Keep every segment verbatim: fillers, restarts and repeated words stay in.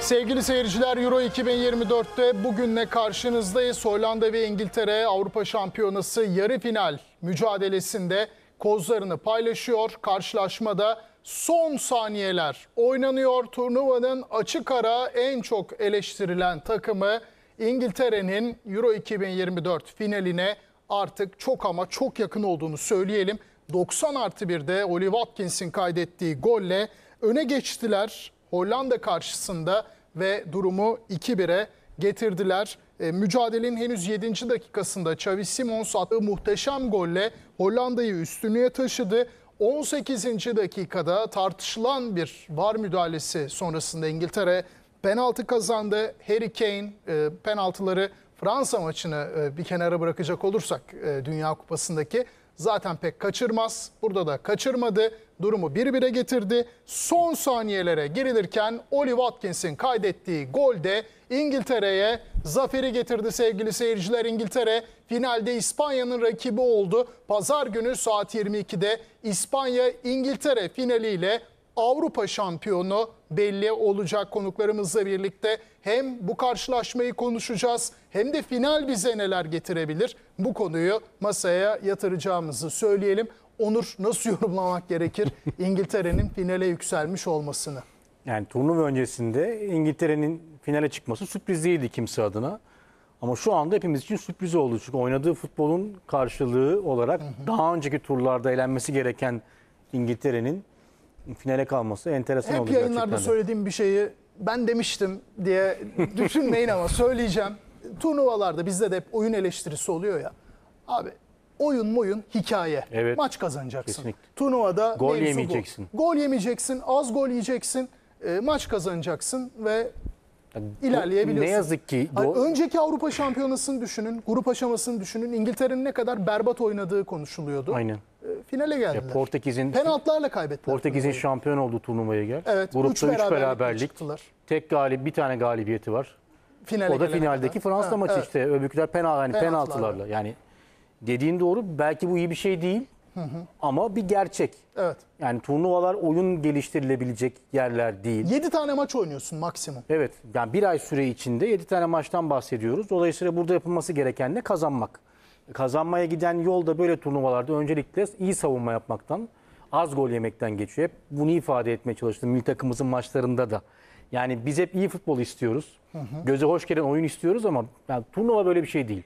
Sevgili seyirciler, Euro iki bin yirmi dört'te bugünle karşınızdayız. Hollanda ve İngiltere Avrupa Şampiyonası yarı final mücadelesinde kozlarını paylaşıyor. Karşılaşmada son saniyeler oynanıyor. Turnuvanın açık ara en çok eleştirilen takımı İngiltere'nin Euro iki bin yirmi dört finaline artık çok ama çok yakın olduğunu söyleyelim. doksan artı bir'de Oli Watkins'in kaydettiği golle öne geçtiler Hollanda karşısında ve durumu iki bir'e getirdiler. E, mücadelenin henüz yedinci dakikasında Xavi Simons attığı muhteşem golle Hollanda'yı üstünlüğe taşıdı. on sekizinci dakikada tartışılan bir VAR müdahalesi sonrasında İngiltere penaltı kazandı. Harry Kane e, penaltıları Fransa maçını e, bir kenara bırakacak olursak e, Dünya Kupası'ndaki zaten pek kaçırmaz. Burada da kaçırmadı. Durumu bir bir'e getirdi. Son saniyelere girilirken Oli Watkins'in kaydettiği gol de İngiltere'ye zaferi getirdi sevgili seyirciler. İngiltere finalde İspanya'nın rakibi oldu. Pazar günü saat yirmi iki'de İspanya-İngiltere finaliyle Avrupa şampiyonu belli olacak. Konuklarımızla birlikte hem bu karşılaşmayı konuşacağız hem de final bize neler getirebilir, bu konuyu masaya yatıracağımızı söyleyelim. Onur, nasıl yorumlamak gerekir İngiltere'nin finale yükselmiş olmasını? Yani turnuva öncesinde İngiltere'nin finale çıkması sürpriz değildi kimse adına. Ama şu anda hepimiz için sürpriz oldu. Çünkü oynadığı futbolun karşılığı olarak hı hı. daha önceki turlarda elenmesi gereken İngiltere'nin finale kalması enteresan Hep oldu gerçekten. Hep yayınlarda de. söylediğim bir şeyi ben demiştim diye düşünmeyin ama söyleyeceğim. Turnuvalarda bizde de hep oyun eleştirisi oluyor ya. Abi oyun moyun hikaye. Evet. Maç kazanacaksın. Kesinlikle. Turnuvada gol yemeyeceksin. Gol. gol yemeyeceksin, az gol yiyeceksin, e, maç kazanacaksın ve yani ilerleyebiliyorsun. Ne yazık ki. Hani önceki Avrupa Şampiyonası'nı düşünün, grup aşamasını düşünün. İngiltere'nin ne kadar berbat oynadığı konuşuluyordu. Aynen. E, finale geldiler. Ya Portekiz'in penaltılarla kaybettiler. Portekiz'in şampiyon olduğu turnuvaya gel. Evet. Grupta üç beraberlik. beraberlik çıktılar. Tek galip, bir tane galibiyeti var. Finale o da finaldeki kadar. Fransa ha, maçı evet. işte. Öbürküler penal, yani penaltılarla. Yani dediğin doğru. Belki bu iyi bir şey değil. Hı hı. Ama bir gerçek. Evet. Yani turnuvalar oyun geliştirilebilecek yerler değil. yedi tane maç oynuyorsun maksimum. Evet. Yani bir ay süre içinde yedi tane maçtan bahsediyoruz. Dolayısıyla burada yapılması gereken de kazanmak. Kazanmaya giden yol da böyle turnuvalarda öncelikle iyi savunma yapmaktan, az gol yemekten geçiyor. Hep bunu ifade etmeye çalıştım milli takımımızın maçlarında da. Yani biz hep iyi futbol istiyoruz. Hı hı. Göze hoş gelen oyun istiyoruz ama yani turnuva böyle bir şey değil.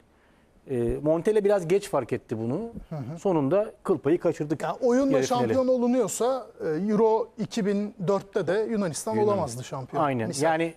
E, Montella biraz geç fark etti bunu. Hı hı. Sonunda kıl payı kaçırdık. Yani oyunla şampiyon olunuyorsa Euro iki bin dört'te de Yunanistan Yunan. olamazdı şampiyon. Aynen. Misal. Yani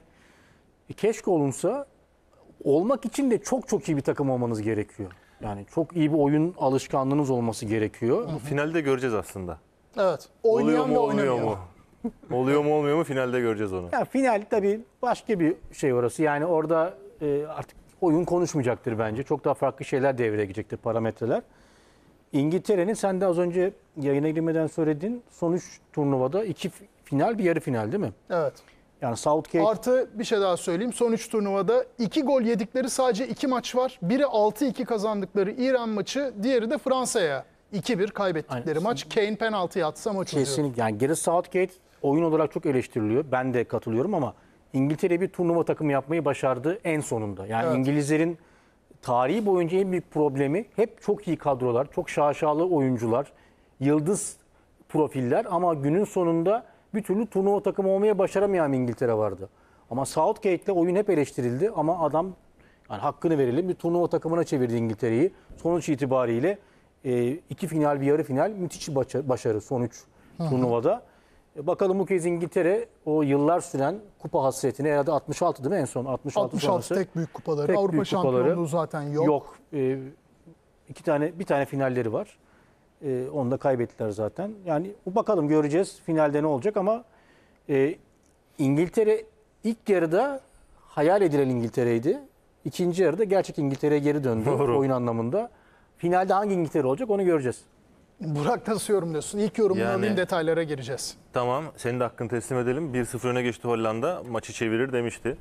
keşke olunsa, olmak için de çok çok iyi bir takım olmanız gerekiyor. Yani çok iyi bir oyun alışkanlığınız olması gerekiyor. Hı hı. Finalde göreceğiz aslında. Evet. Oynayan oluyor mu, olmuyor oynamıyor. mu? Oluyor mu olmuyor mu finalde göreceğiz onu. Ya final tabii başka bir şey orası. Yani orada e, artık oyun konuşmayacaktır bence. Çok daha farklı şeyler devreye girecektir, parametreler. İngiltere'nin sen de az önce yayına girmeden söyledin. Son üç turnuvada iki final, bir yarı final değil mi? Evet. Yani Southgate... Artı bir şey daha söyleyeyim. Son üç turnuvada iki gol yedikleri sadece iki maç var. Biri altı iki kazandıkları İran maçı, diğeri de Fransa'ya iki bir kaybettikleri Aynen. maç. Kane penaltı atsa maç uzuyor. Kesinlikle. Yani Gareth Southgate oyun olarak çok eleştiriliyor. Ben de katılıyorum ama İngiltere bir turnuva takımı yapmayı başardı en sonunda. Yani evet. İngilizlerin tarihi boyunca en büyük problemi hep çok iyi kadrolar, çok şaşalı oyuncular, yıldız profiller ama günün sonunda bir türlü turnuva takımı olmaya başaramayan İngiltere vardı. Ama Southgate'le oyun hep eleştirildi ama adam yani hakkını verelim bir turnuva takımına çevirdi İngiltere'yi. Sonuç itibariyle iki final bir yarı final müthiş başarı son üç turnuvada. Bakalım bu kez İngiltere o yıllar süren kupa hasretini herhalde altmış altı değil mi en son? altmış altı, altmış altı tek büyük kupaları. Tek Avrupa büyük şampiyonluğu kupaları zaten yok. Yok. Ee, iki tane bir tane finalleri var. Ee, onu da kaybettiler zaten. Yani bakalım göreceğiz finalde ne olacak ama e, İngiltere ilk yarıda hayal edilen İngiltere'ydi. İkinci yarıda gerçek İngiltere'ye geri döndü Doğru. oyun anlamında. Finalde hangi İngiltere olacak onu göreceğiz. Burak nasıl yorumluyorsun? İlk yorumunu Yani, alayım, detaylara gireceğiz. Tamam, senin de hakkını teslim edelim. bir sıfır öne geçti Hollanda. Maçı çevirir demişti.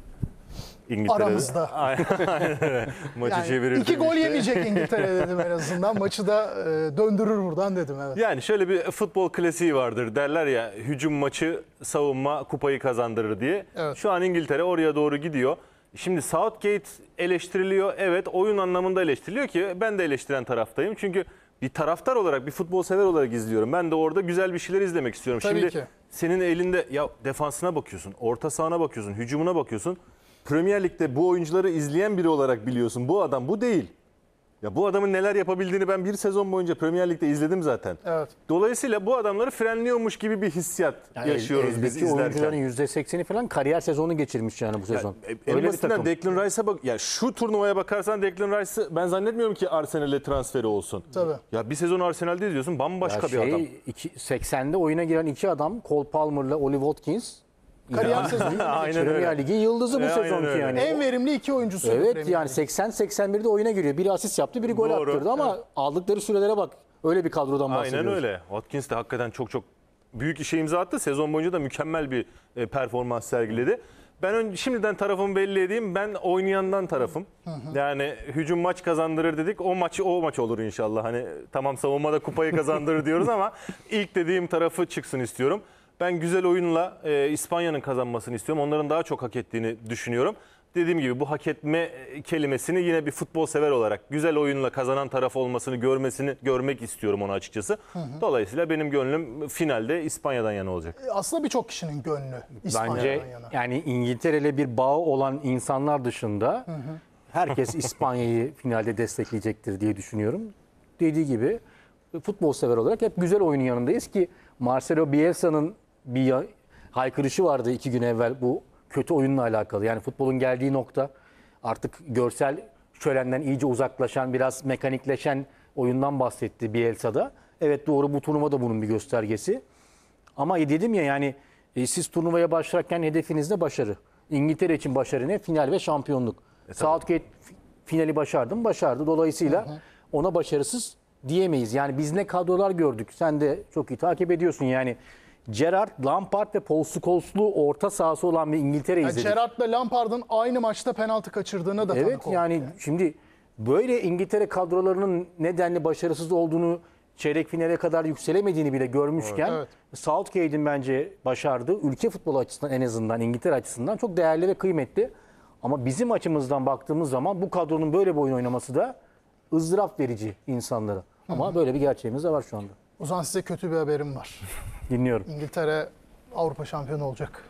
İngiltere'de. Aramızda. Aynen öyle. Maçı Yani çevirir iki gol demişti. yemeyecek İngiltere dedim en azından. Maçı da e, döndürür buradan dedim. Evet. Yani şöyle bir futbol klasiği vardır. Derler ya, hücum maçı, savunma kupayı kazandırır diye. Evet. Şu an İngiltere oraya doğru gidiyor. Şimdi Southgate eleştiriliyor. Evet, oyun anlamında eleştiriliyor ki ben de eleştiren taraftayım. Çünkü bir taraftar olarak, bir futbol sever olarak izliyorum. Ben de orada güzel bir şeyler izlemek istiyorum. Tabii Şimdi ki. senin elinde ya defansına bakıyorsun, orta sahana bakıyorsun, hücumuna bakıyorsun. Premier Lig'de bu oyuncuları izleyen biri olarak biliyorsun. Bu adam bu değil. Ya bu adamın neler yapabildiğini ben bir sezon boyunca Premier Lig'de izledim zaten. Evet. Dolayısıyla bu adamları frenliyormuş gibi bir hissiyat Yani yaşıyoruz el- biz eldeki oyuncuların izlerken. yüzde sekseni falan kariyer sezonu geçirmiş yani bu sezon. En Öyle bir basitinden takım. Declan Rice'a bak. Ya şu turnuvaya bakarsan Declan Rice'ı ben zannetmiyorum ki Arsenal'e transferi olsun. Tabii. Ya bir sezon Arsenal'de izliyorsun, bambaşka Ya bir adam. şey, iki- seksende oyuna giren iki adam Cole Palmer'la Oli Watkins. Kariyer sezonu. Aynen Premier öyle. Lig'in yıldızı bu E, aynen sezonki öyle. yani. En verimli iki oyuncusu. Evet Premier yani Lig. seksen seksen birde oyuna giriyor. Biri asist yaptı, biri gol Doğru. attırdı ama aldıkları sürelere bak. Öyle bir kadrodan bahsediyoruz. Aynen öyle. Watkins de hakikaten çok çok büyük işe imza attı. Sezon boyunca da mükemmel bir e, performans sergiledi. Ben ön, şimdiden tarafımı belli edeyim. Ben oynayandan tarafım. Yani hücum maç kazandırır dedik. O maçı o maç olur inşallah. Hani tamam, savunmada kupayı kazandırır diyoruz ama ilk dediğim tarafı çıksın istiyorum. Ben güzel oyunla e, İspanya'nın kazanmasını istiyorum. Onların daha çok hak ettiğini düşünüyorum. Dediğim gibi bu hak etme kelimesini yine bir futbol sever olarak güzel oyunla kazanan taraf olmasını görmesini görmek istiyorum onu açıkçası. Dolayısıyla benim gönlüm finalde İspanya'dan yana olacak. Aslında birçok kişinin gönlü İspanya'dan Bence yana. yani İngiltere ile bir bağı olan insanlar dışında herkes İspanya'yı finalde destekleyecektir diye düşünüyorum. Dediği gibi futbol sever olarak hep güzel oyunun yanındayız ki Marcelo Bielsa'nın bir ya- haykırışı vardı iki gün evvel bu kötü oyunla alakalı. Yani futbolun geldiği nokta artık görsel şölenden iyice uzaklaşan, biraz mekanikleşen oyundan bahsetti Bielsa'da. Evet doğru, bu turnuva da bunun bir göstergesi. Ama dedim ya yani e, siz turnuvaya başlarken hedefinizde başarı. İngiltere için başarı ne? Final ve şampiyonluk. Southgate fi- finali başardı mı? Başardı. Dolayısıyla ona başarısız diyemeyiz. Yani biz ne kadrolar gördük. Sen de çok iyi takip ediyorsun yani. Gerrard, Lampard ve Paul Scholes'lu orta sahası olan bir İngiltere Yani izledik. Gerrard'la Lampard'ın aynı maçta penaltı kaçırdığına da Evet tanık olduk. yani şimdi böyle İngiltere kadrolarının nedenli başarısız olduğunu, çeyrek finale kadar yükselemediğini bile görmüşken Evet. Southgate'in bence başardığı ülke futbolu açısından, en azından İngiltere açısından çok değerli ve kıymetli. Ama bizim açımızdan baktığımız zaman bu kadronun böyle bir oyun oynaması da ızdırap verici insanlara. Ama böyle bir gerçeğimiz de var şu anda. O zaman size kötü bir haberim var. Dinliyorum. İngiltere Avrupa şampiyonu olacak.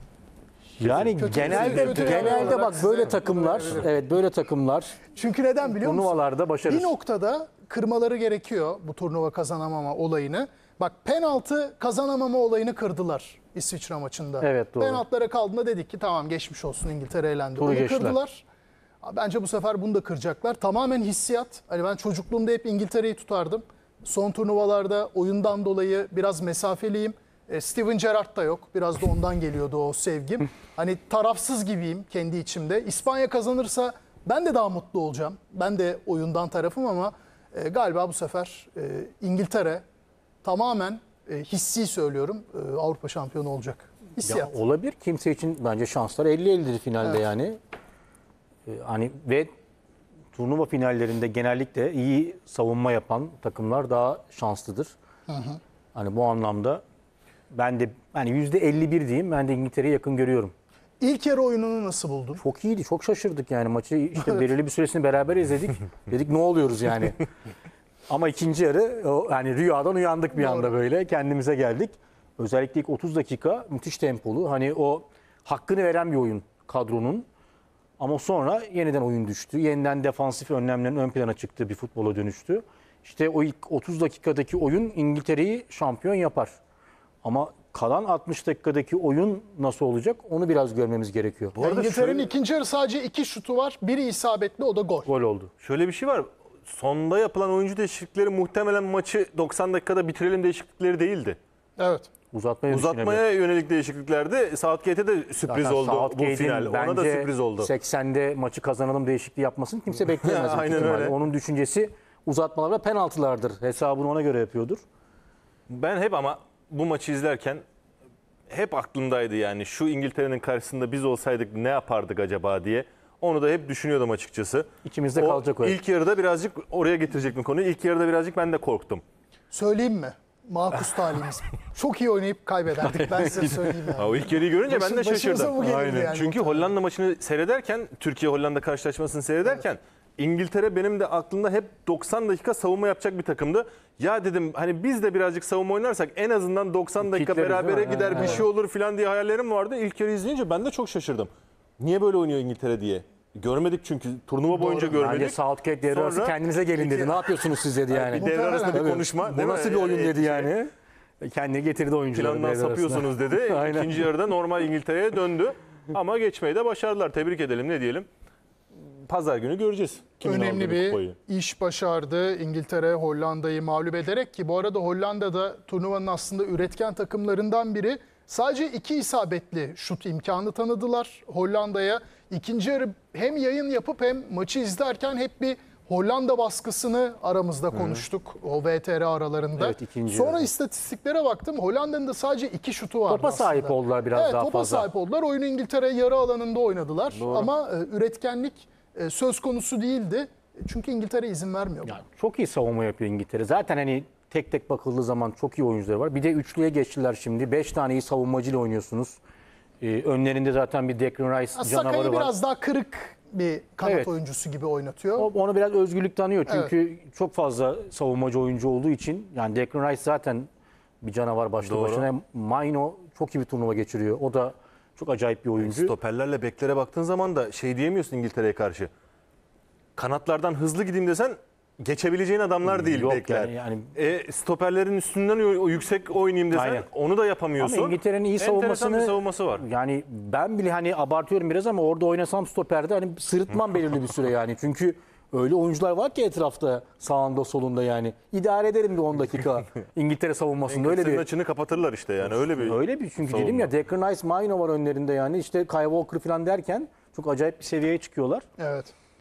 Yani kötü- genelde kötü bir genelde olarak bak size böyle bunu takımlar, verebilirim. evet böyle takımlar Çünkü neden biliyor musun? turnuvalarda başarır. Bir noktada kırmaları gerekiyor bu turnuva kazanamama olayını. Bak, penaltı kazanamama olayını kırdılar İsviçre maçında. Evet, doğru. Penaltılara kaldığında dedik ki tamam, geçmiş olsun, İngiltere elendi. Turu Onu geçtiler. kırdılar. Bence bu sefer bunu da kıracaklar. Tamamen hissiyat. Hani ben çocukluğumda hep İngiltere'yi tutardım. Son turnuvalarda oyundan dolayı biraz mesafeliyim. E, Steven Gerrard da yok. Biraz da ondan geliyordu o sevgim. Hani tarafsız gibiyim kendi içimde. İspanya kazanırsa ben de daha mutlu olacağım. Ben de oyundan tarafım ama e, galiba bu sefer e, İngiltere tamamen e, hissi söylüyorum, e, Avrupa şampiyonu olacak. Ya Hissiyat. olabilir. Kimse için bence şanslar elli ellidir finalde Evet. yani. Ee, hani ve turnuva finallerinde genellikle iyi savunma yapan takımlar daha şanslıdır. Hani bu anlamda ben de hani yüzde elli bir diyeyim. Ben de İngiltere'yi yakın görüyorum. İlk yarı oyununu nasıl buldun? Çok iyiydi. Çok şaşırdık yani maçı işte belirli bir süresini beraber izledik. Dedik ne oluyoruz yani. Ama ikinci yarı o, yani rüyadan uyandık bir Doğru. anda böyle. Kendimize geldik. Özellikle ilk otuz dakika müthiş tempolu. Hani o hakkını veren bir oyun kadronun. Ama sonra yeniden oyun düştü. Yeniden defansif önlemlerin ön plana çıktığı bir futbola dönüştü. İşte o ilk otuz dakikadaki oyun İngiltere'yi şampiyon yapar. Ama kalan altmış dakikadaki oyun nasıl olacak onu biraz görmemiz gerekiyor. Bu arada İngiltere'nin şöyle, ikinci yarı sadece iki şutu var. Biri isabetli, o da gol. Gol oldu. şöyle bir şey var. Sonda yapılan oyuncu değişiklikleri muhtemelen maçı doksan dakikada bitirelim değişiklikleri değildi. Evet. Uzatmaya, Uzatmaya yönelik değişikliklerdi. Southgate'e de sürpriz Zaten oldu bu Southgate'in final. Ona da bence sürpriz oldu. seksende maçı kazanalım değişikliği yapmasını kimse bekleyemez. büyük Aynen ihtimalle. öyle. Onun düşüncesi uzatmalar ve penaltılardır. Hesabını ona göre yapıyordur. Ben hep ama bu maçı izlerken hep aklımdaydı yani. Şu İngiltere'nin karşısında biz olsaydık ne yapardık acaba diye. Onu da hep düşünüyordum açıkçası. İçimizde o kalacak o. İlk yarıda birazcık oraya getirecek mi konuyu? İlk yarıda birazcık ben de korktum. Söyleyeyim mi? Makus talihimiz. Çok iyi oynayıp kaybederdik. Ben size söyleyeyim yani. Ha, o ilk yarıyı görünce ben de Başım- başımıza şaşırdım. bu gelirdi Aynen. yani Çünkü muhtemelen. Hollanda maçını seyrederken, Türkiye-Hollanda karşılaşmasını seyrederken İngiltere benim de aklımda hep doksan dakika savunma yapacak bir takımdı. Ya dedim hani biz de birazcık savunma oynarsak en azından doksan dakika Kitleriz, berabere değil mi? gider Ha, bir evet. şey olur falan diye hayallerim vardı. İlk yarı izleyince ben de çok şaşırdım. Niye böyle oynuyor İngiltere diye. Görmedik çünkü turnuva boyunca görmedik. Bence Southgate devre arası Sonra- kendinize gelin dedi. Ne yapıyorsunuz siz dedi yani. Bir devre arasında bir Tabii. konuşma. Bu değil mi? nasıl bir oyun dedi Şey, yani. Kendini getirdi oyuncuları. Plandan devre arasında. sapıyorsunuz dedi. Aynen. İkinci yarıda normal İngiltere'ye döndü. Ama geçmeyi de başardılar. Tebrik edelim, ne diyelim. Pazar günü göreceğiz. Kimin Önemli aldığı bir kupayı. iş başardı İngiltere Hollanda'yı mağlup ederek, ki bu arada Hollanda'da turnuvanın aslında üretken takımlarından biri. Sadece iki isabetli şut imkanı tanıdılar Hollanda'ya. İkinci yarı hem yayın yapıp hem maçı izlerken hep bir Hollanda baskısını aramızda konuştuk o V T R aralarında. Evet, ikinci Sonra yarı. istatistiklere baktım. Hollanda'nın da sadece iki şutu vardı Topa aslında. sahip oldular biraz evet, daha topa fazla. sahip oldular. Oyunu İngiltere yarı alanında oynadılar. Doğru. Ama e, üretkenlik e, söz konusu değildi. Çünkü İngiltere izin vermiyor buna. Yani çok iyi savunma yapıyor İngiltere. Zaten hani tek tek bakıldığı zaman çok iyi oyuncuları var. Bir de üçlüye geçtiler şimdi. Beş tane iyi savunmacıyla oynuyorsunuz. Ee, önlerinde zaten bir Declan Rice canavarı Saka'yı var. biraz daha kırık bir kanat Evet. oyuncusu gibi oynatıyor. O- Onu biraz özgürlük tanıyor. Çünkü çok fazla savunmacı oyuncu olduğu için. Yani Declan Rice zaten bir canavar başlı Doğru. başına. Maino çok iyi bir turnuva geçiriyor. O da çok acayip bir oyuncu. Stoperlerle beklere baktığın zaman da şey diyemiyorsun İngiltere'ye karşı. Kanatlardan hızlı gideyim desen geçebileceğin adamlar değil Yok bekler. yani- yani- E, stoperlerin üstünden o, o yüksek oynayayım desen Aynen. onu da yapamıyorsun. Ama İngiltere'nin iyi Enteresan savunmasını bir savunması var. yani ben bile hani abartıyorum biraz ama orada oynasam stoperde hani sırıtmam belirli bir süre yani. Çünkü öyle oyuncular var ki etrafta sağında solunda yani. İdare ederim bir on dakika İngiltere savunmasında öyle Senin bir. açını kapatırlar işte yani öyle bir. Öyle bir çünkü dedim savunma. ya Declan Rice, Maino var önlerinde yani. İşte Kyle Walker falan derken çok acayip bir seviyeye çıkıyorlar. Evet.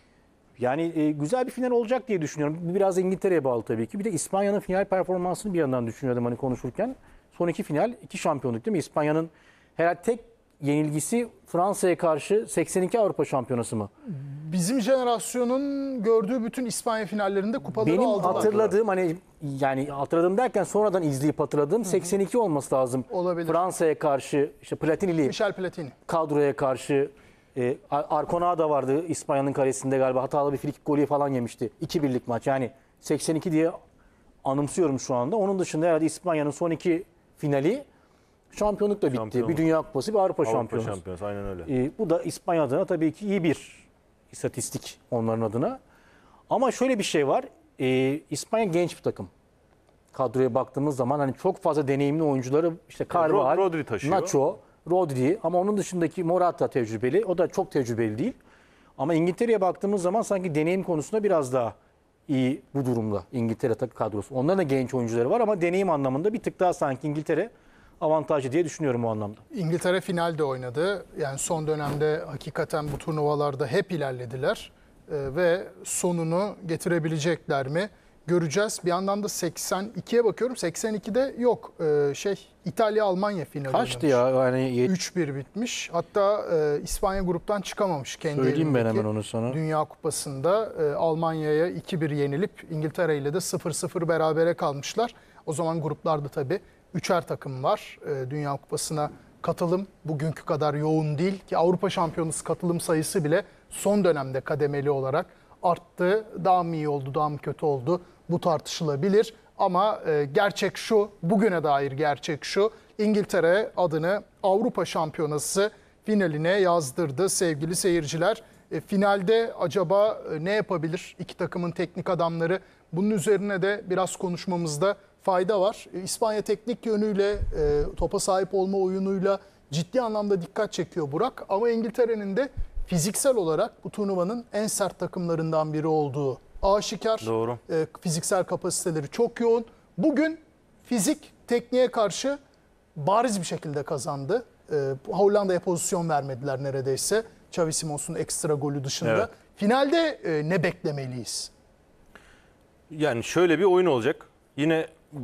Yani e, güzel bir final olacak diye düşünüyorum. Bu biraz İngiltere'ye bağlı tabii ki. Bir de İspanya'nın final performansını bir yandan düşünüyordum hani konuşurken. Son iki final, iki şampiyonluk değil mi? İspanya'nın herhalde tek yenilgisi Fransa'ya karşı seksen iki Avrupa Şampiyonası mı? Bizim jenerasyonun gördüğü bütün İspanya finallerinde kupaları Benim aldılar. hatırladığım hani yani hatırladığım derken sonradan izleyip hatırladığım seksen iki olması lazım. Olabilir. Fransa'ya karşı işte Platini'li Michel Platini. kadroya karşı e, Arconada da vardı İspanya'nın karesinde galiba hatalı bir frikik golü falan yemişti. iki birlik maç yani seksen iki diye anımsıyorum şu anda. Onun dışında herhalde İspanya'nın son iki finali şampiyonlukla bitti. Şampiyonluk. Bir Dünya Kupası bir Avrupa, Avrupa Şampiyonası. şampiyonası aynen öyle. E, bu da İspanya adına tabii ki iyi bir istatistik onların adına. Ama şöyle bir şey var. E, İspanya genç bir takım. Kadroya baktığımız zaman hani çok fazla deneyimli oyuncuları işte Carvajal, Rodri taşıyor. Nacho, Rodri ama onun dışındaki Morata tecrübeli. O da çok tecrübeli değil. Ama İngiltere'ye baktığımız zaman sanki deneyim konusunda biraz daha iyi bu durumda İngiltere takım kadrosu. Onların da genç oyuncuları var ama deneyim anlamında bir tık daha sanki İngiltere avantajlı diye düşünüyorum o anlamda. İngiltere finalde oynadı. Yani son dönemde hakikaten bu turnuvalarda hep ilerlediler. Ee, ve sonunu getirebilecekler mi göreceğiz. Bir yandan da seksen ikiye bakıyorum. seksen ikide yok. Ee, şey İtalya-Almanya finali Kaçtı oynamış. ya? Yani üç bir bitmiş. Hatta e, İspanya gruptan çıkamamış kendi Söyleyeyim ben elindeki hemen onu sana. Dünya Kupası'nda e, Almanya'ya iki bir yenilip İngiltere ile de sıfır sıfır berabere kalmışlar. O zaman gruplarda tabii üçer takım var. E, Dünya Kupası'na katılım bugünkü kadar yoğun değil ki Avrupa Şampiyonası katılım sayısı bile son dönemde kademeli olarak arttı. Daha mı iyi oldu, daha mı kötü oldu? Bu tartışılabilir. Ama e, gerçek şu, bugüne dair gerçek şu. İngiltere adını Avrupa Şampiyonası finaline yazdırdı sevgili seyirciler. E, finalde acaba e, ne yapabilir iki takımın teknik adamları? Bunun üzerine de biraz konuşmamızda fayda var. E, İspanya teknik yönüyle, e, topa sahip olma oyunuyla ciddi anlamda dikkat çekiyor Burak. Ama İngiltere'nin de fiziksel olarak bu turnuvanın en sert takımlarından biri olduğu aşikar. Doğru. E, fiziksel kapasiteleri çok yoğun. Bugün fizik tekniğe karşı bariz bir şekilde kazandı. E, Hollanda'ya pozisyon vermediler neredeyse. Xavi Simons'un ekstra golü dışında. Evet. Finalde e, ne beklemeliyiz? Yani şöyle bir oyun olacak. Yine ben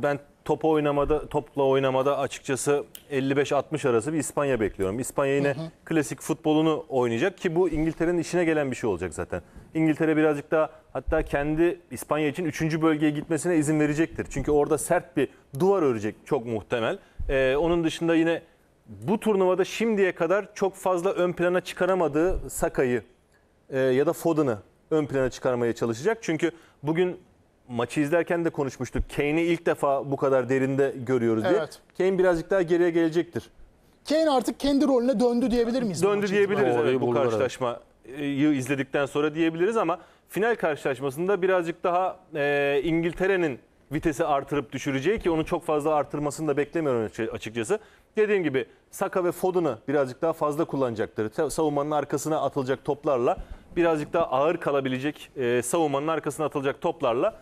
top oynamada, topla oynamada açıkçası elli beş altmış arası bir İspanya bekliyorum. İspanya yine hı hı. klasik futbolunu oynayacak ki bu İngiltere'nin işine gelen bir şey olacak zaten. İngiltere birazcık daha hatta kendi İspanya için üçüncü bölgeye gitmesine izin verecektir. Çünkü orada sert bir duvar örecek çok muhtemel. Ee, onun dışında yine bu turnuvada şimdiye kadar çok fazla ön plana çıkaramadığı Saka'yı e, ya da Foden'ı ön plana çıkarmaya çalışacak. Çünkü bugün maçı izlerken de konuşmuştuk. Kane'i ilk defa bu kadar derinde görüyoruz diye. Evet. Kane birazcık daha geriye gelecektir. Kane artık kendi rolüne döndü diyebilir miyiz? Döndü diyebiliriz evet, bu karşılaşmayı izledikten sonra diyebiliriz ama final karşılaşmasında birazcık daha e, İngiltere'nin vitesi artırıp düşüreceği ki onu çok fazla artırmasını da beklemiyorum açıkçası. Dediğim gibi Saka ve Foden'ı birazcık daha fazla kullanacaktır. Savunmanın arkasına atılacak toplarla birazcık daha ağır kalabilecek e, savunmanın arkasına atılacak toplarla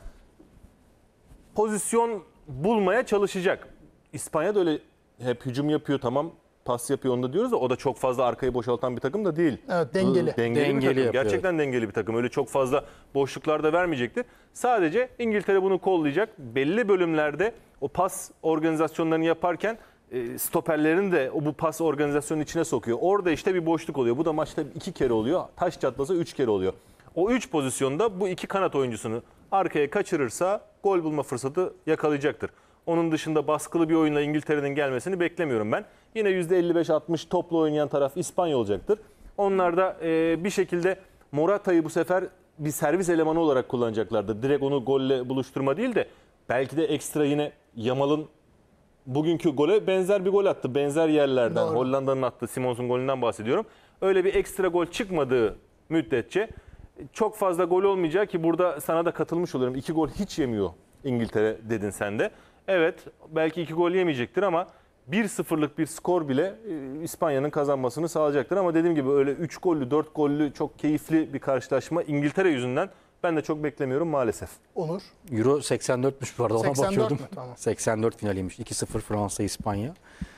pozisyon bulmaya çalışacak. İspanya da öyle hep hücum yapıyor tamam pas yapıyor onu da diyoruz da o da çok fazla arkayı boşaltan bir takım da değil. Evet dengeli. Dengeli, dengeli bir takım. Yapıyor. Gerçekten dengeli bir takım. Öyle çok fazla boşluklarda vermeyecektir. Sadece İngiltere bunu kollayacak. Belli bölümlerde o pas organizasyonlarını yaparken stoperlerin de o bu pas organizasyonunun içine sokuyor. Orada işte bir boşluk oluyor. Bu da maçta iki kere oluyor. Taş çatlasa üç kere oluyor. O üç pozisyonda bu iki kanat oyuncusunu arkaya kaçırırsa gol bulma fırsatı yakalayacaktır. Onun dışında baskılı bir oyunla İngiltere'nin gelmesini beklemiyorum ben. Yine yüzde elli beş altmış toplu oynayan taraf İspanya olacaktır. Onlar da e, bir şekilde Morata'yı bu sefer bir servis elemanı olarak kullanacaklardır. Direkt onu golle buluşturma değil de belki de ekstra yine Yamal'ın bugünkü gole benzer bir gol attı. Benzer yerlerden. Doğru. Hollanda'nın attığı Simons'un golünden bahsediyorum. Öyle bir ekstra gol çıkmadığı müddetçe çok fazla gol olmayacak ki burada sana da katılmış oluyorum. İki gol hiç yemiyor İngiltere dedin sen de. Evet belki iki gol yemeyecektir ama bir sıfırlık bir skor bile İspanya'nın kazanmasını sağlayacaktır. Ama dediğim gibi öyle üç gollü dört gollü çok keyifli bir karşılaşma İngiltere yüzünden ben de çok beklemiyorum maalesef. Onur? Euro seksen dörtmüş bu arada ona bakıyordum. Mi? Tamam. seksen dört finaliymiş. iki sıfır Fransa İspanya.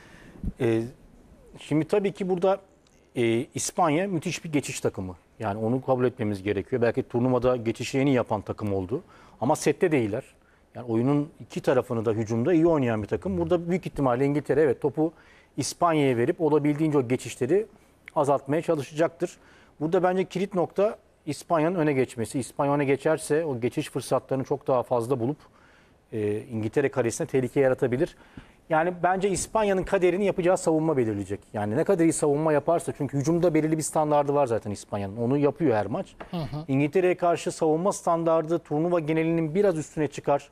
Ee, şimdi tabii ki burada e, İspanya müthiş bir geçiş takımı. Yani onu kabul etmemiz gerekiyor. Belki turnuvada geçişi en iyi yapan takım oldu. Ama sette değiller. Yani oyunun iki tarafını da hücumda iyi oynayan bir takım. Burada büyük ihtimalle İngiltere evet topu İspanya'ya verip olabildiğince o geçişleri azaltmaya çalışacaktır. Burada bence kilit nokta İspanya'nın öne geçmesi. İspanya öne geçerse o geçiş fırsatlarını çok daha fazla bulup e, İngiltere karesine tehlike yaratabilir. Yani bence İspanya'nın kaderini yapacağı savunma belirleyecek. Yani ne kadar iyi savunma yaparsa çünkü hücumda belirli bir standardı var zaten İspanya'nın. Onu yapıyor her maç. Hı hı. İngiltere'ye karşı savunma standardı turnuva genelinin biraz üstüne çıkar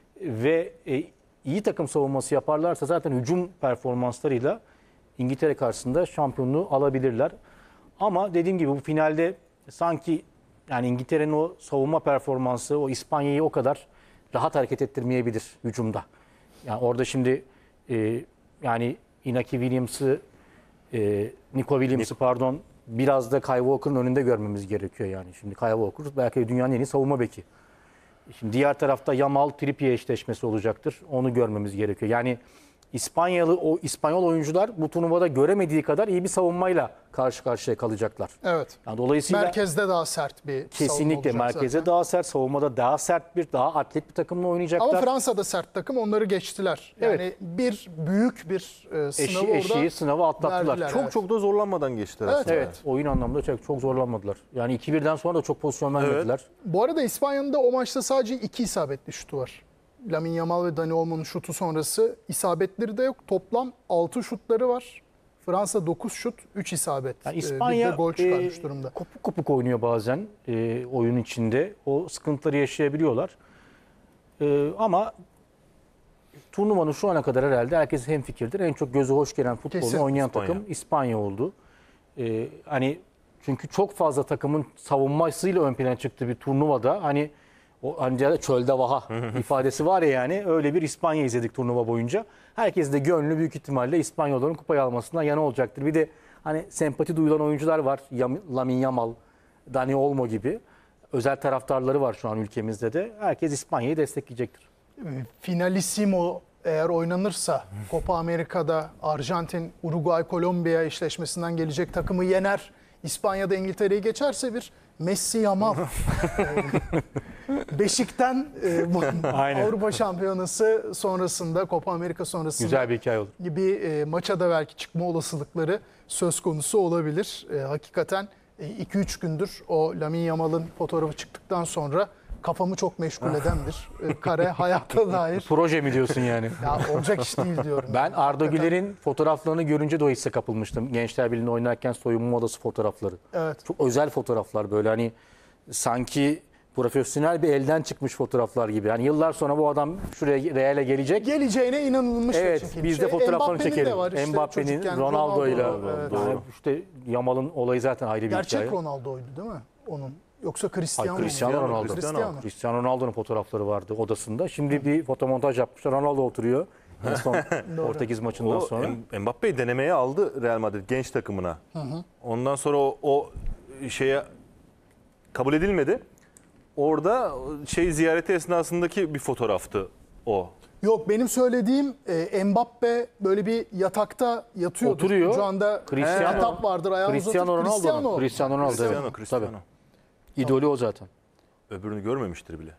ve e, iyi takım savunması yaparlarsa zaten hücum performanslarıyla İngiltere karşısında şampiyonluğu alabilirler. Ama dediğim gibi bu finalde sanki yani İngiltere'nin o savunma performansı o İspanya'yı o kadar rahat hareket ettirmeyebilir hücumda. Yani orada şimdi e, yani Inaki Williams'ı e, Nico Williams'ı pardon biraz da Kyle Walker'ın önünde görmemiz gerekiyor yani. Şimdi Kyle Walker belki dünyanın en iyi savunma beki. Şimdi diğer tarafta Yamal Trippier eşleşmesi olacaktır. Onu görmemiz gerekiyor. Yani İspanyalı o İspanyol oyuncular bu turnuvada göremediği kadar iyi bir savunmayla karşı karşıya kalacaklar. Evet. Yani dolayısıyla merkezde daha sert bir kesinlikle merkezde zaten. Daha sert, savunmada daha sert bir, daha atlet bir takımla oynayacaklar. Ama Fransa'da sert takım onları geçtiler. Yani evet. bir büyük bir e, sınavı Eşi, orada eşiği sınavı atlattılar. verdiler, çok evet. çok da zorlanmadan geçtiler. Evet, aslında. evet. Oyun anlamında çok, çok zorlanmadılar. Yani iki birden sonra da çok pozisyon vermediler. Evet. Bu arada İspanya'nın da o maçta sadece iki isabetli şutu var. Lamine Yamal ve Dani Olmo'nun şutu sonrası isabetleri de yok. Toplam altı şutları var. Fransa dokuz şut, üç isabet. Yani İspanya bir de gol çıkarmış e, durumda. Kopuk kopuk oynuyor bazen e, oyun içinde. O sıkıntıları yaşayabiliyorlar. E, ama turnuvanın şu ana kadar herhalde herkes hemfikirdir. En çok gözü hoş gelen futbolunu Kesin. oynayan İspanya. takım İspanya oldu. E, hani çünkü çok fazla takımın savunmasıyla ön plana çıktığı bir turnuvada hani o hani çölde vaha ifadesi var ya yani öyle bir İspanya izledik turnuva boyunca. Herkes de gönlü büyük ihtimalle İspanyolların kupayı almasından yana olacaktır. Bir de hani sempati duyulan oyuncular var. Lamine Yamal, Dani Olmo gibi özel taraftarları var şu an ülkemizde de. Herkes İspanya'yı destekleyecektir. Finalissimo eğer oynanırsa Copa Amerika'da Arjantin, Uruguay, Kolombiya eşleşmesinden gelecek takımı yener. İspanya'da İngiltere'yi geçerse bir Messi Yamal Beşik'ten e, bu Aynen. Avrupa Şampiyonası sonrasında, Copa Amerika sonrasında Güzel bir hikaye olur. gibi e, maça da belki çıkma olasılıkları söz konusu olabilir. E, hakikaten iki üç gündür o Lamine Yamal'ın fotoğrafı çıktıktan sonra kafamı çok meşgul edendir. E, kare hayata dair. Proje mi diyorsun yani? Ya olacak iş değil diyorum. Ben yani. Arda Hakikaten- Güler'in fotoğraflarını görünce de o hisse kapılmıştım. Gençler Birliği'nde oynarken soyunma odası fotoğrafları. Evet. Çok özel fotoğraflar böyle hani sanki profesyonel bir elden çıkmış fotoğraflar gibi. Yani yıllar sonra bu adam şuraya Real'e gelecek. Geleceğine inanılmış Evet, bir çekim. biz de Şey, fotoğraflarını Mbappe'nin de çekelim. var işte Mbappe'nin, çocukken, Ronaldo'yla. Ronaldo, evet. Yani işte Yamal'ın olayı zaten ayrı bir Gerçek hikaye. Ronaldo'ydu değil mi? Onun. Yoksa Cristiano Ay, mu? Cristiano Ronaldo. Cristiano. Cristiano Ronaldo'nun fotoğrafları vardı odasında. Şimdi bir fotomontaj yapmışlar. Ronaldo oturuyor. En son Portekiz maçından O sonra. M- Mbappe'yi denemeye aldı Real Madrid genç takımına. Ondan sonra o, o şeye kabul edilmedi. Orada şey ziyareti esnasındaki bir fotoğraftı o. Yok benim söylediğim e, Mbappe böyle bir yatakta yatıyordu. Oturuyor. Kucağında Cristiano- kitap vardır ayağını Cristiano uzatıp. Ronaldo. Cristiano. mu? Cristiano Ronaldo. Cristiano, evet. Cristiano. Tabii. İdolü o zaten. Öbürünü görmemiştir bile.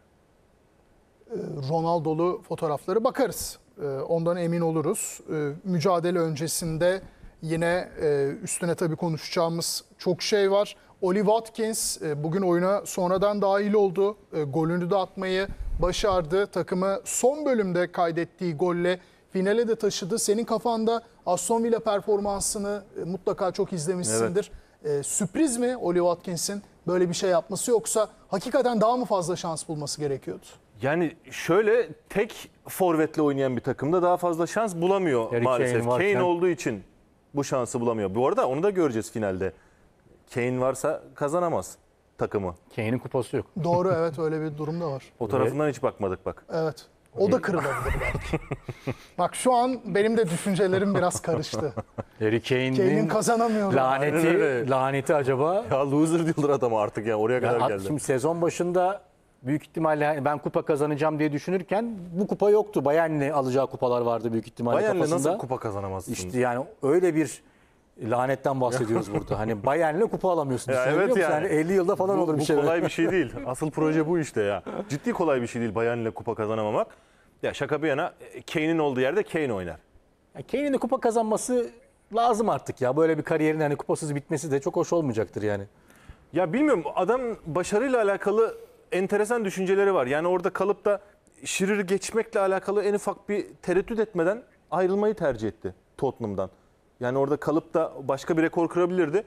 Ronaldo'lu fotoğrafları bakarız. E, ondan emin oluruz. E, mücadele öncesinde yine e, üstüne tabii konuşacağımız çok şey var. Oli Watkins e, bugün oyuna sonradan dahil oldu. E, golünü de atmayı başardı. Takımı son bölümde kaydettiği golle finale de taşıdı. Senin kafanda Aston Villa performansını e, mutlaka çok izlemişsindir. E, sürpriz mi Oli Watkins'in böyle bir şey yapması yoksa hakikaten daha mı fazla şans bulması gerekiyordu? Yani şöyle tek forvetle oynayan bir takımda daha fazla şans bulamıyor Harry maalesef. Kane varken- Kane olduğu için bu şansı bulamıyor. Bu arada onu da göreceğiz finalde. Kane varsa kazanamaz takımı. Kane'in kupası yok. Doğru evet öyle bir durum da var. O tarafından hiç bakmadık bak. Evet. O da kırılabilir belki. Bak şu an benim de düşüncelerim biraz karıştı. Harry Kane'in Kane'in kazanamıyor. Aynen laneti, öyle. laneti acaba? Ya loser diyorlar adama artık ya oraya kadar Ya, geldi. şimdi sezon başında büyük ihtimalle hani ben kupa kazanacağım diye düşünürken bu kupa yoktu. Bayern'le alacağı kupalar vardı büyük ihtimalle Bayern'le kafasında. nasıl kupa kazanamazsın? İşte yani öyle bir lanetten bahsediyoruz burada. Hani Bayern'le kupa alamıyorsun. Ya Düşünebiliyor evet musun? yani. elli yılda falan bu, olur bir bu şey. kolay bir şey değil. Asıl proje bu işte ya. Ciddi kolay bir şey değil Bayern'le kupa kazanamamak. Ya şaka bir yana Kane'in olduğu yerde Kane oynar. Ya Kane'in de kupa kazanması lazım artık ya. Böyle bir kariyerin hani kupasız bitmesi de çok hoş olmayacaktır yani. Ya bilmiyorum adam başarıyla alakalı enteresan düşünceleri var. Yani orada kalıp da Shearer'ı geçmekle alakalı en ufak bir tereddüt etmeden ayrılmayı tercih etti Tottenham'dan. Yani orada kalıp da başka bir rekor kırabilirdi.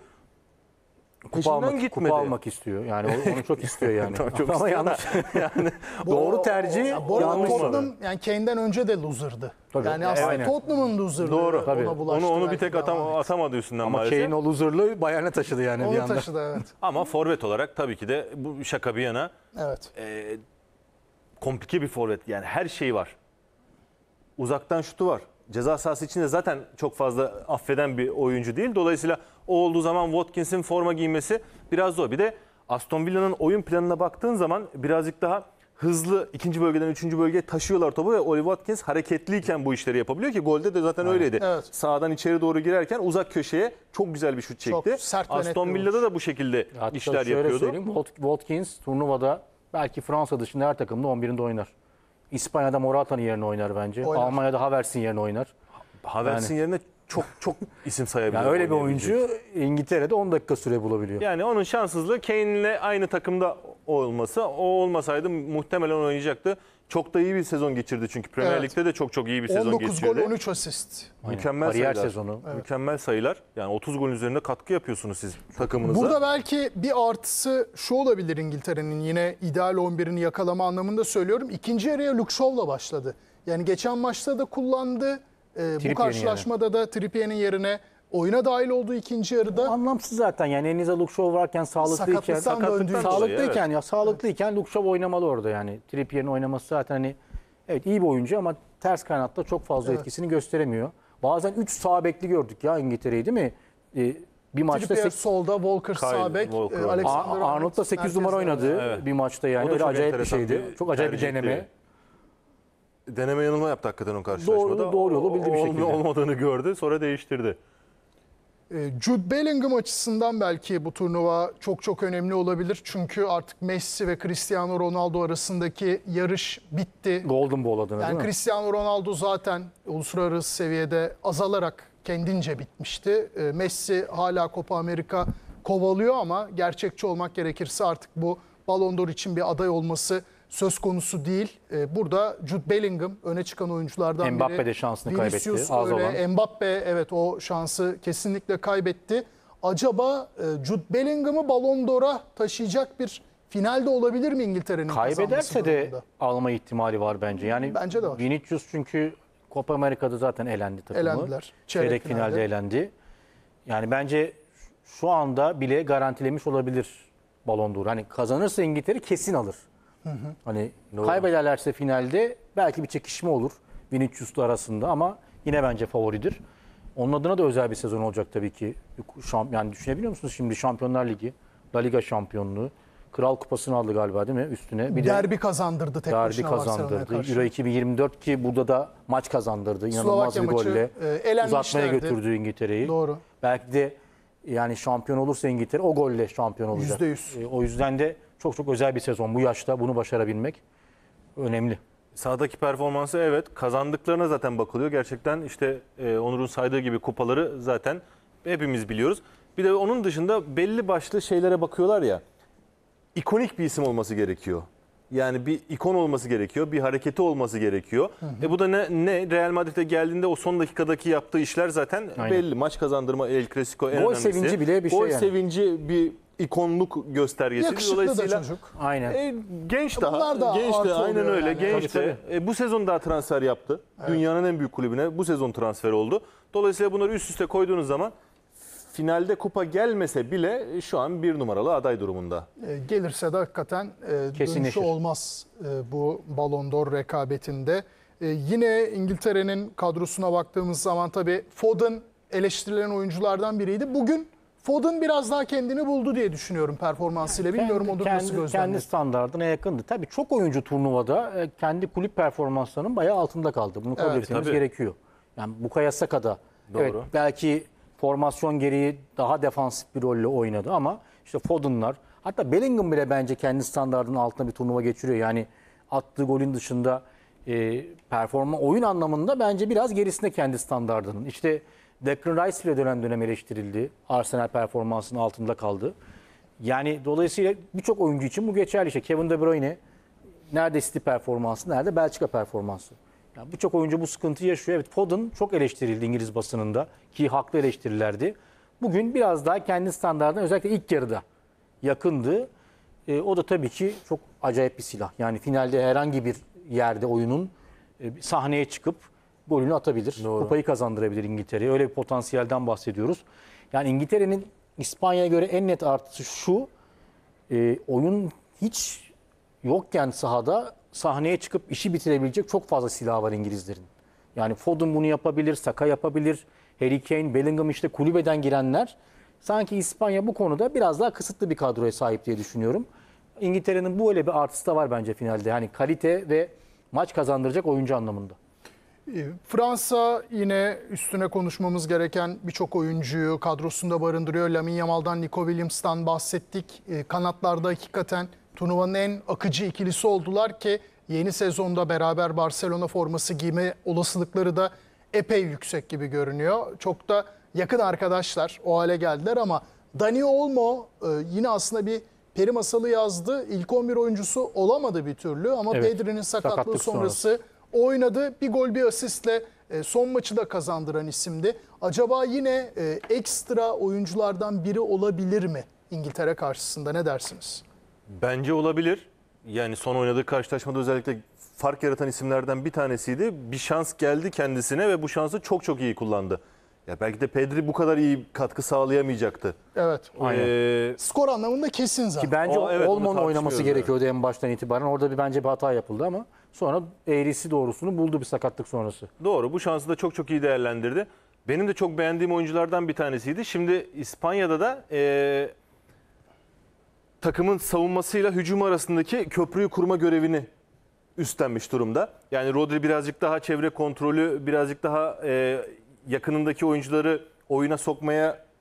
Kupa Peşinden almak, gitmedi. kupa almak istiyor. Yani o- onu çok istiyor yani. Tamam, çok Ama istiyor da yanlış. yani Doğru tercih, Ya bu arada yanlış. Tottenham yani Kane'den önce de loser'dı. Tabii. Yani aslında Aynen. Tottenham'ın loser'lığı doğru. ona bulaştı. Onu onu bir belki tek de atam, Ahmet. atamadı üstünden Ama maalesef. Kane o loser'lığı Bayern'e taşıdı yani bir Onu anda. taşıdı evet. Ama forvet olarak tabii ki de bu şaka bir yana Evet. e, komplike bir forvet. Yani her şeyi var. Uzaktan şutu var. Ceza sahası içinde zaten çok fazla affeden bir oyuncu değil. Dolayısıyla o olduğu zaman Watkins'in forma giymesi biraz zor. Bir de Aston Villa'nın oyun planına baktığın zaman birazcık daha hızlı ikinci bölgeden üçüncü bölgeye taşıyorlar topu ve Oli Watkins hareketliyken bu işleri yapabiliyor ki golde de zaten öyleydi. Evet. Sağdan içeri doğru girerken uzak köşeye çok güzel bir şut Çok çekti. sert ve net Aston bir Villa'da da bu şekilde Hatta işler şöyle yapıyordu. söyleyeyim, Wat- Watkins turnuvada belki Fransa dışında her takımda on birinde oynar. İspanya'da Morata'nın yerine oynar bence. Oynar. Almanya'da Havertz'in yerine oynar. Havertz'in yerine çok çok isim sayabilir. Yani öyle bir oynayabilecek. oyuncu İngiltere'de on dakika süre bulabiliyor. Yani onun şanssızlığı Kane'le aynı takımda olması. O olmasaydı muhtemelen oynayacaktı. Çok da iyi bir sezon geçirdi çünkü Premier Evet. Lig'de de çok çok iyi bir sezon on dokuz geçirdi. gol on üç asist. Aynen. Mükemmel Kariyer sayılar. sezonu. Mükemmel sayılar. Yani otuz golün üzerinde katkı yapıyorsunuz siz takımınıza. Burada belki bir artısı şu olabilir İngiltere'nin yine ideal on birini yakalama anlamında söylüyorum. İkinci yarıya Luke Shaw'la başladı. Yani geçen maçta da kullandı. Ee, bu Trippier'in karşılaşmada da Trippier'in yerine oyuna dahil olduğu ikinci yarıda. Anlamsız zaten yani elinizde Luke Shaw varken sağlıklıyken Sakatlıktan döndüğü için. sağlıklıyken Evet. ya sağlıklıyken Luke Shaw oynamalı orada yani. Trippier'in oynaması zaten hani evet iyi bir oyuncu ama ters kanatta çok fazla Evet. etkisini gösteremiyor. Bazen üç sağ bekli gördük ya İngiltere'yi değil mi? Ee, bir maçta Trippier sek- solda, Walker Kyle sağ bek, Walker e, oynadı. Alexander A- Arnold da sekiz numara merkezde. oynadı Evet. bir maçta O yani. da Öyle çok acayip bir enteresan şeydi. bir Çok acayip bir tercihti. deneme. Deneme yanılma yaptı hakikaten o karşılaşmada. Doğru- doğru yolu bildi bir O- şekilde. Olmadığını gördü sonra değiştirdi. E, Jude Bellingham açısından belki bu turnuva çok çok önemli olabilir. Çünkü artık Messi ve Cristiano Ronaldo arasındaki yarış bitti. Golden Ball adına değil Yani mi? Cristiano Ronaldo zaten uluslararası seviyede azalarak kendince bitmişti. E, Messi hala Copa Amerika kovalıyor ama gerçekçi olmak gerekirse artık bu Ballon d'Or için bir aday olması söz konusu değil. E, burada Jude Bellingham öne çıkan oyunculardan biri. Mbappe de şansını kaybetti, Vinicius az öyle. olan. Mbappe evet o şansı kesinlikle kaybetti. Acaba e, Jude Bellingham'ı Ballon d'Or'a taşıyacak bir finalde olabilir mi İngiltere'nin kazanması Kaybederse de durumunda? alma ihtimali var bence. Yani Bence de var. Vinicius çünkü Copa Amerika'da zaten elendi takımı. Elendiler. Çeyrek, Çeyrek finalde finalde. elendi. Yani bence şu anda bile garantilemiş olabilir Ballon d'Or. Hani kazanırsa İngiltere kesin alır. Hani kaybederlerse finalde belki bir çekişme olur Vinicius'la arasında ama yine bence favoridir. Onun adına da özel bir sezon olacak tabii ki. Şamp yani düşünebiliyor musunuz şimdi Şampiyonlar Ligi, La Liga şampiyonluğu, Kral Kupası'nı aldı galiba değil mi üstüne? Bir de Derbi kazandırdı tek derbi başına Barcelona'ya kazandırdı. karşı. Euro iki bin yirmi dört ki burada da maç kazandırdı. İnanılmaz Slovakya bir maçı, golle e, elenmişlerdi. uzatmaya götürdü İngiltere'yi. Doğru. Belki de yani şampiyon olursa İngiltere o golle şampiyon olacak. Yüzde yüz. E, O yüzden de çok çok özel bir sezon. Bu yaşta bunu başarabilmek önemli. Sahadaki performansı evet, kazandıklarına zaten bakılıyor. Gerçekten işte e, Onur'un saydığı gibi kupaları zaten hepimiz biliyoruz. Bir de onun dışında belli başlı şeylere bakıyorlar ya. İkonik bir isim olması gerekiyor. Yani bir ikon olması gerekiyor, bir hareketi olması gerekiyor. E bu da ne, ne Real Madrid'e geldiğinde o son dakikadaki yaptığı işler zaten Aynen. belli. Maç kazandırma, El Clasico en Gol önemlisi. sevinci bile bir şey Gol yani. sevinci bir ikonluk göstergesi. Yakışıklı da çocuk. Aynen. E, genç Bunlar daha, da genç artı de aynen oluyor öyle. yani. Genç Tabii, de. E, bu sezon daha transfer yaptı. Dünyanın en büyük kulübüne bu sezon transfer oldu. Dolayısıyla bunları üst üste koyduğunuz zaman finalde kupa gelmese bile şu an bir numaralı aday durumunda. E, gelirse de hakikaten e, dönüşü Kesinleşir. olmaz e, bu Ballon d'Or rekabetinde. E, yine İngiltere'nin kadrosuna baktığımız zaman tabii Foden eleştirilen oyunculardan biriydi. Bugün Foden biraz daha kendini buldu diye düşünüyorum performansıyla. Bilmiyorum Kendi- onu kendi, nasıl kendi gözlemledin? standardına yakındı. Tabii çok oyuncu turnuvada e, kendi kulüp performanslarının bayağı altında kaldı. Bunu kabul Evet, etmemiz tabii. gerekiyor. Yani Bukayo Saka da Doğru. evet, belki formasyon gereği daha defansif bir rolle oynadı ama işte Foden'lar hatta Bellingham bile bence kendi standardının altında bir turnuva geçiriyor. Yani attığı golün dışında e, performa oyun anlamında bence biraz gerisinde kendi standardının. İşte Declan Rice bile dönem dönem eleştirildi. Arsenal performansının altında kaldı. Yani dolayısıyla birçok oyuncu için bu geçerli. İşte Kevin De Bruyne nerede City performansı, nerede Belçika performansı. Yani birçok oyuncu bu sıkıntıyı yaşıyor. Evet Foden çok eleştirildi İngiliz basınında ki haklı eleştirilerdi. Bugün biraz daha kendi standartına özellikle ilk yarıda yakındı. E, o da tabii ki çok acayip bir silah. Yani finalde herhangi bir yerde oyunun e, sahneye çıkıp golünü atabilir. Doğru. Kupayı kazandırabilir İngiltere'ye. Öyle bir potansiyelden bahsediyoruz. Yani İngiltere'nin İspanya'ya göre en net artısı şu. E, oyun hiç yokken sahada sahneye çıkıp işi bitirebilecek çok fazla silah var İngilizlerin. Yani Foden bunu yapabilir, Saka yapabilir, Harry Kane, Bellingham işte kulübeden girenler. Sanki İspanya bu konuda biraz daha kısıtlı bir kadroya sahip diye düşünüyorum. İngiltere'nin bu öyle bir artısı da var bence finalde. Yani kalite ve maç kazandıracak oyuncu anlamında. E, Fransa yine üstüne konuşmamız gereken birçok oyuncuyu kadrosunda barındırıyor. Lamine Yamal'dan, Nico Williams'tan bahsettik. E, Kanatlarda hakikaten turnuvanın en akıcı ikilisi oldular ki yeni sezonda beraber Barcelona forması giyme olasılıkları da epey yüksek gibi görünüyor. Çok da yakın arkadaşlar o hale geldiler ama Dani Olmo e, yine aslında bir peri masalı yazdı. İlk on bir oyuncusu olamadı bir türlü ama Evet, Pedri'nin sakatlığı sakatlık sonrası oynadı. Bir gol bir asistle e, son maçı da kazandıran isimdi. Acaba yine e, ekstra oyunculardan biri olabilir mi İngiltere karşısında, ne dersiniz? Bence olabilir. Yani son oynadığı karşılaşmada özellikle fark yaratan isimlerden bir tanesiydi. Bir şans geldi kendisine ve bu şansı çok çok iyi kullandı. Ya belki de Pedri bu kadar iyi katkı sağlayamayacaktı. Evet. Aynen. Ee, Skor anlamında kesin zaten. Ki bence O, evet, onu Olmo'nun oynaması tartışmıyoruz gerekiyordu en baştan itibaren. Orada bir bence bir hata yapıldı ama sonra eğrisi doğrusunu buldu bir sakatlık sonrası. Doğru, bu şansı da çok çok iyi değerlendirdi. Benim de çok beğendiğim oyunculardan bir tanesiydi. Şimdi İspanya'da da e, takımın savunmasıyla hücum arasındaki köprüyü kurma görevini üstlenmiş durumda. Yani Rodri birazcık daha çevre kontrolü, birazcık daha e, yakınındaki oyuncuları oyuna sokmaya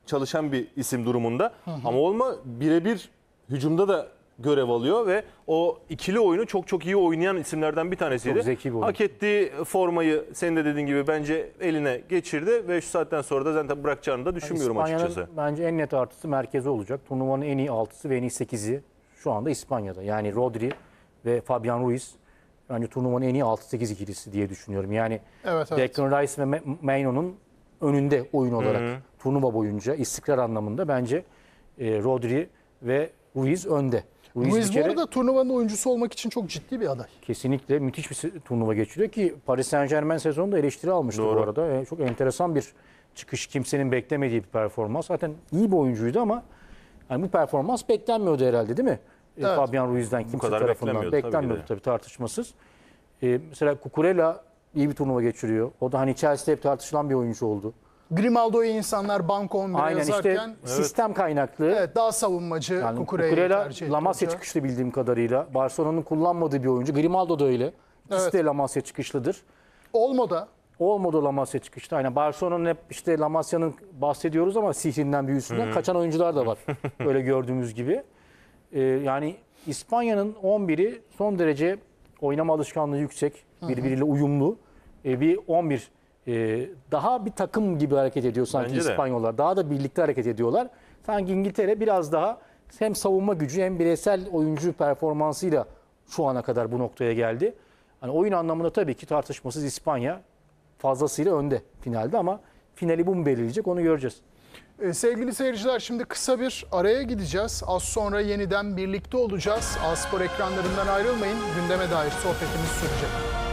çalışan bir isim durumunda. Hı hı. Ama olma birebir hücumda da görev alıyor ve o ikili oyunu çok çok iyi oynayan isimlerden bir tanesiydi. Çok zeki bir oyuncu. Hak ettiği formayı senin de dediğin gibi bence eline geçirdi ve şu saatten sonra da zaten bırakacağını da düşünmüyorum İspanya'nın açıkçası. bence en net artısı merkezi olacak. Turnuvanın en iyi altısı ve en iyi sekizi şu anda İspanya'da. Yani Rodri ve Fabian Ruiz bence turnuvanın en iyi altı sekiz ikilisi diye düşünüyorum. Yani Evet, evet. Declan Rice ve Maino'nun önünde oyun olarak Hı-hı. turnuva boyunca istikrar anlamında bence e, Rodri ve Ruiz önde. Ruiz, Ruiz bu kere, arada turnuvanın oyuncusu olmak için çok ciddi bir aday. Kesinlikle müthiş bir turnuva geçiriyor ki Paris Saint-Germain sezonunda eleştiri almıştı Doğru. bu arada. Yani çok enteresan bir çıkış, kimsenin beklemediği bir performans. Zaten iyi bir oyuncuydu ama yani bu performans beklenmiyordu herhalde değil mi? Evet. Fabian Ruiz'den kimse kadar tarafından beklenmiyordu, beklenmiyordu tabii tabii, tartışmasız. Ee, mesela Cucurella iyi bir turnuva geçiriyor. O da hani Chelsea'de hep tartışılan bir oyuncu oldu. Grimaldo'yu insanlar banko on bire Aynen yazarken işte sistem kaynaklı. evet, daha savunmacı Yani Cucurella'yı Cucurella tercih etti. La Masia hoca. çıkışlı bildiğim kadarıyla. Barcelona'nın kullanmadığı bir oyuncu. Grimaldo da öyle. İkisi Evet. de La Masia çıkışlıdır. Olmo da Olmadı La Masia çıkışta. Aynen Barcelona'nın hep işte La Masia'nın bahsediyoruz ama sihrinden büyüsünden kaçan oyuncular da var. Öyle gördüğümüz gibi. Ee, yani İspanya'nın on biri son derece oynama alışkanlığı yüksek, birbiriyle uyumlu. Ee, bir on bir e, daha bir takım gibi hareket ediyor sanki Bence de. İspanyollar. Daha da birlikte hareket ediyorlar. Sanki İngiltere biraz daha hem savunma gücü hem bireysel oyuncu performansıyla şu ana kadar bu noktaya geldi. Hani oyun anlamında tabii ki tartışmasız İspanya fazlasıyla önde finalde ama finali bu mu belirleyecek onu göreceğiz. Ee, sevgili seyirciler şimdi kısa bir araya gideceğiz. Az sonra yeniden birlikte olacağız. A Spor ekranlarından ayrılmayın. Gündeme dair sohbetimiz sürecek.